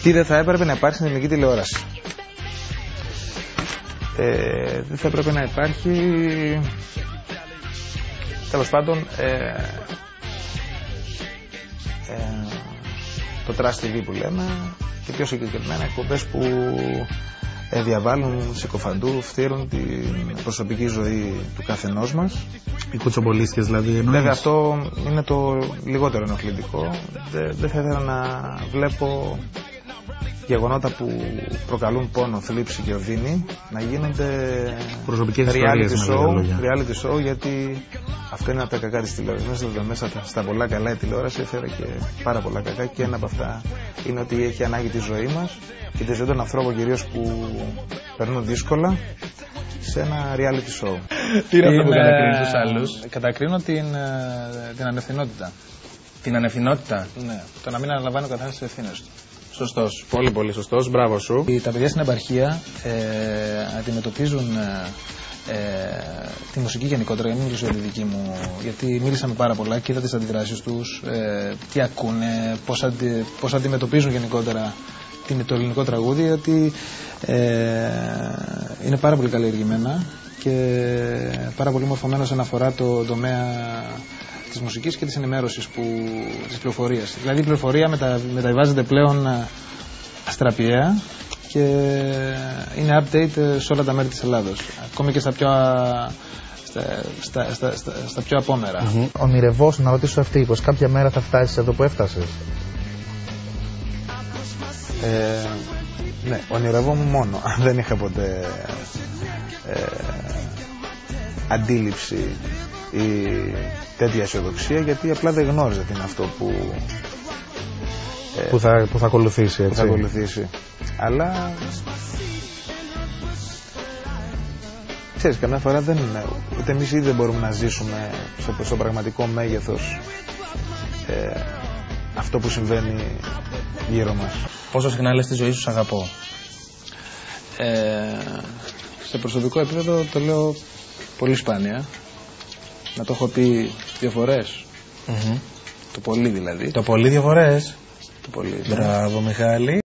Τι δεν θα έπρεπε να υπάρχει στην ελληνική τηλεόραση? Δεν θα έπρεπε να υπάρχει, τέλος πάντων, το Trash TV που λέμε, και πιο συγκεκριμένα εκπομπές που διαβάλλουν, συκοφαντού, φτύρουν την προσωπική ζωή του καθενός μας. Οι κουτσομπολίστες δηλαδή εννοείς? Βέβαια αυτό είναι το λιγότερο ενοχλητικό. Δεν θα ήθελα να βλέπω γεγονότα που προκαλούν πόνο, θλίψη και οδύνη να γίνονται προσωπικές ιστορίες, reality show, γιατί αυτό είναι από τα κακά της τηλεόρασης. Μέσα στα πολλά καλά η τηλεόραση έφερε και πάρα πολλά κακά, και ένα από αυτά είναι ότι έχει ανάγκη τη ζωή μας και τη ζωή των ανθρώπων κυρίως που περνούν δύσκολα σε ένα reality show. Τι είναι αυτό που κατακρίνει τους άλλους? Κατακρίνω την ανευθυνότητα. Την ανευθυνότητα? Ναι, το να μην αναλαμβάνει ο καθένας τις ευθύνες του. Σωστός, πολύ πολύ σωστός, μπράβο σου. Τα παιδιά στην επαρχία αντιμετωπίζουν τη μουσική γενικότερα, για μην μιλήσω για τη δική μου, γιατί μίλησα με πάρα πολλά και είδα τις αντιδράσεις τους, τι ακούνε, πώς αντιμετωπίζουν γενικότερα το ελληνικό τραγούδι, γιατί είναι πάρα πολύ καλλιεργημένα και πάρα πολύ μορφωμένο όσον αφορά το τομέα της μουσικής και της ενημέρωσης, της πληροφορίας. Δηλαδή η πληροφορία μεταβιβάζεται πλέον αστραπιαία και είναι update σε όλα τα μέρη της Ελλάδος, ακόμη και στα πιο απόμερα. Ονειρευόσαι, να ρωτήσω αυτή, πως κάποια μέρα θα φτάσεις εδώ που έφτασες? Ναι, ονειρευόμουν μόνο. Δεν είχα ποτέ αντίληψη ή τέτοια αισιοδοξία, γιατί απλά δεν γνώριζα τι είναι αυτό που θα ακολουθήσει, έτσι. Θα ακολουθήσει. Αλλά ξέρεις, καμιά φορά ούτε εμείς ήδη δεν μπορούμε να ζήσουμε στο πραγματικό μέγεθος αυτό που συμβαίνει γύρω μας. Πόσο συχνά λες στη ζωή σου αγαπώ? Σε προσωπικό επίπεδο το λέω πολύ σπάνια. Να το έχω πει 2 φορές. Το πολύ δηλαδή. Το πολύ 2 φορές. Το πολύ. Μπράβο Μιχάλη.